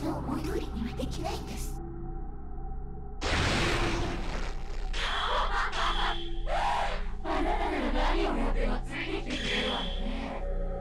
の思い通りにはできないんです。あなたなら何をやってもついてきてくれるわね。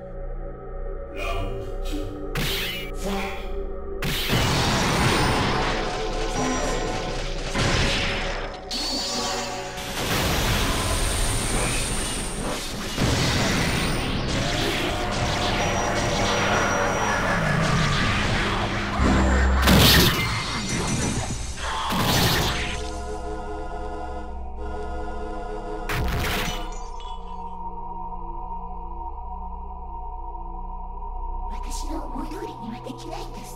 私の思い通りにはできないんです。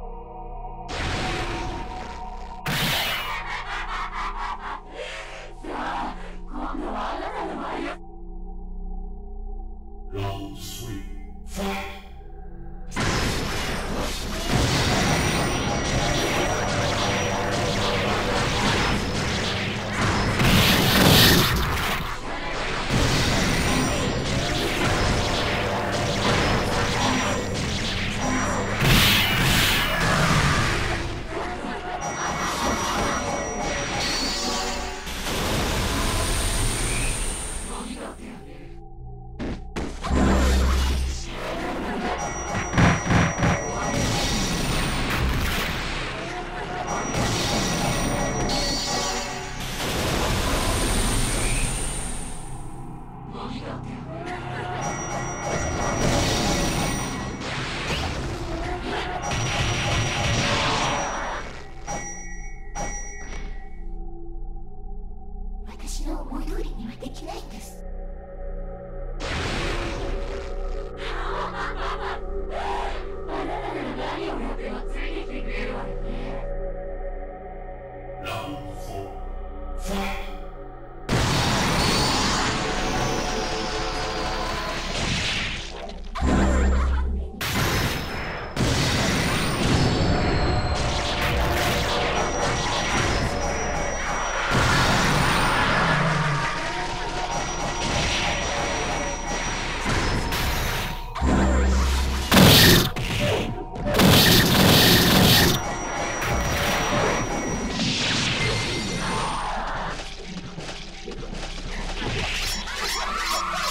さあ、今度はあなたの番よ。 Round 3, fight! 私の思い通りにはできないんです。あなたなら何をやってもついてきてくれるわよね。 Round 4, fight!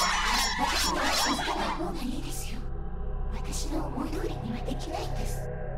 もういいですよ。私の思い通りにはできないんです。